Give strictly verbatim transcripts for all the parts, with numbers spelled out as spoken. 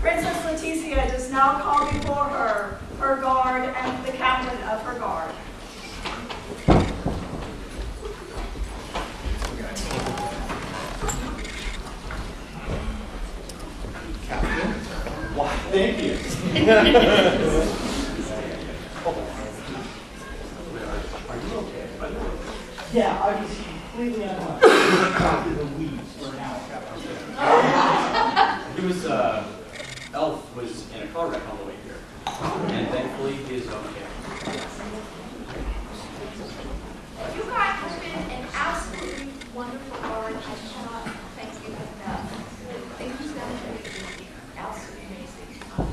Princess Leticia does now call before her her guard and the captain of her guard. Captain? Why, thank you. Are you okay? Yeah, I was completely unconscious in the weeds for an hour. He was, uh, Elf was in a car wreck on the way here, and thankfully he is okay. You guys have been an absolutely wonderful guard. I cannot thank you enough. Thank you so much for being absolutely amazing. Um,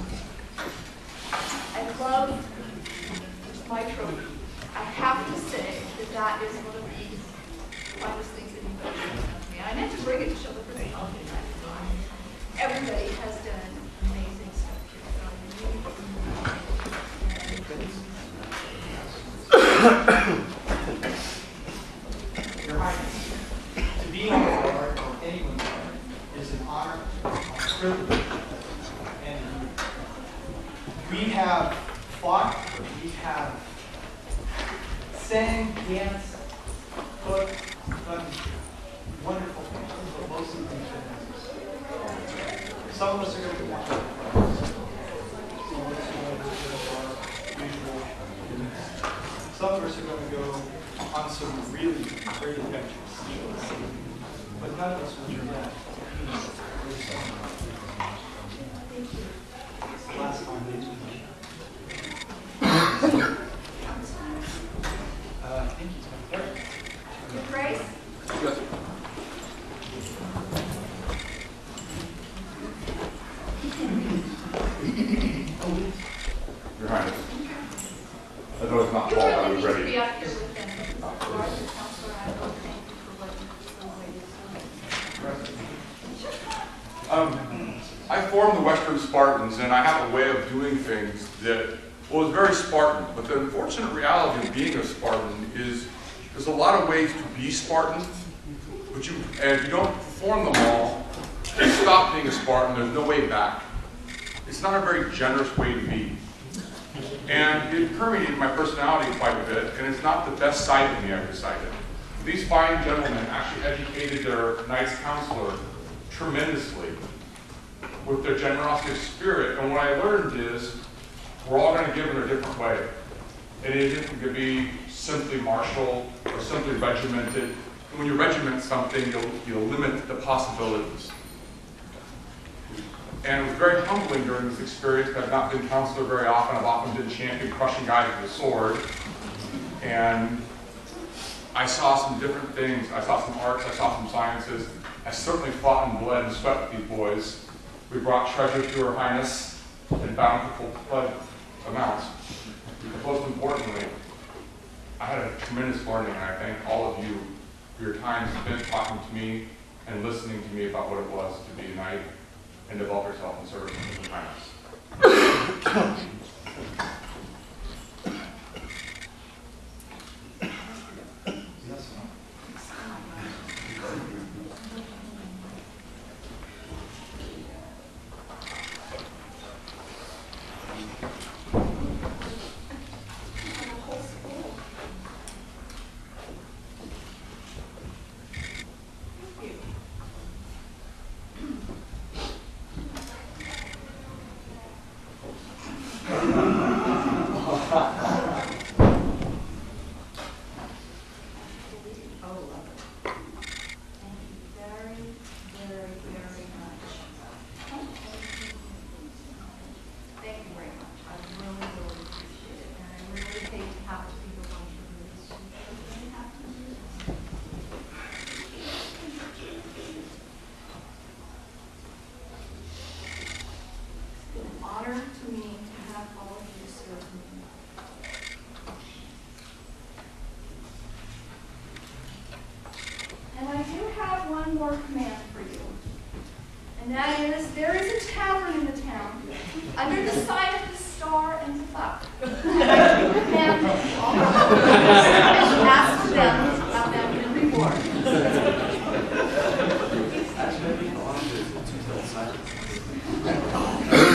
I love my trophy. I have to say that that is one of the finest things that you've ever done to me. I meant to bring it to show the personality. Everybody has done amazing stuff here. Your Highness, to be on the guard or anyone's guard is an honor, a privilege, and we have fought, we have sang, danced, cooked, done wonderful things, but most of them have been some of us are going to watch. Some of us are going to do our usual. Some of us are going to go on some really great adventures. But none of us will forget. Last time they did. Uh, thank you. Your Grace? Yes. Your Highness, I know it's not You fall, I really was need to ready. be up here with them. You are the counselor. I don't thank you for what you've done. Um, I formed the Western Spartans, and I have a way of doing things that, well, is very Spartan. But the unfortunate reality of being a Spartan is there's a lot of ways to be Spartan, but you, and if you don't perform them all, you stop being a Spartan. There's no way back. It's not a very generous way to be. And it permeated my personality quite a bit, and it's not the best side of me, I've decided. These fine gentlemen actually educated their Knights Counselor tremendously with their generosity of spirit, and what I learned is we're all going to give in a different way. It isn't going to be simply martial or simply regimented. And when you regiment something, you'll, you'll limit the possibilities. And it was very humbling during this experience. I've not been counselor very often. I've often been champion crushing guys with a sword. And I saw some different things. I saw some arts, I saw some sciences. I certainly fought and bled and sweat with these boys. We brought treasure to Her Highness in bountiful amounts. But most importantly, I had a tremendous learning, and I thank all of you for your time spent talking to me and listening to me about what it was to be a knight and develop yourself in service to Her Highness. Reward.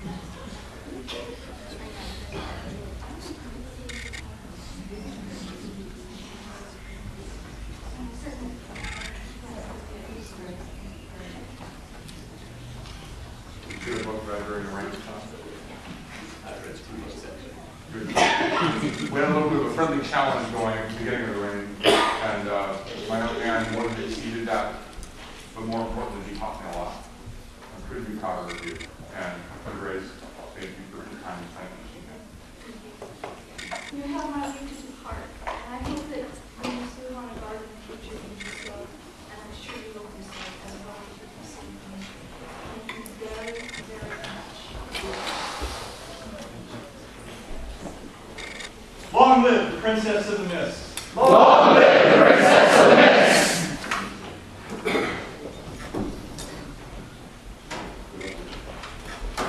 Did a book read during the rain time? I've read two books actually. We had a little bit of a friendly challenge going at the beginning of the rain, and uh, my young man more than exceeded that, but more importantly, he taught me a lot. I'm pretty be proud of you, and Grace, thank you for your time and thank you. You have my weakest heart, and I hope that when you still want to garden in the future, you do so, and I'm sure you will do so as well as you do so. Thank you very, very much. Long live the Princess of the Mist. Long live!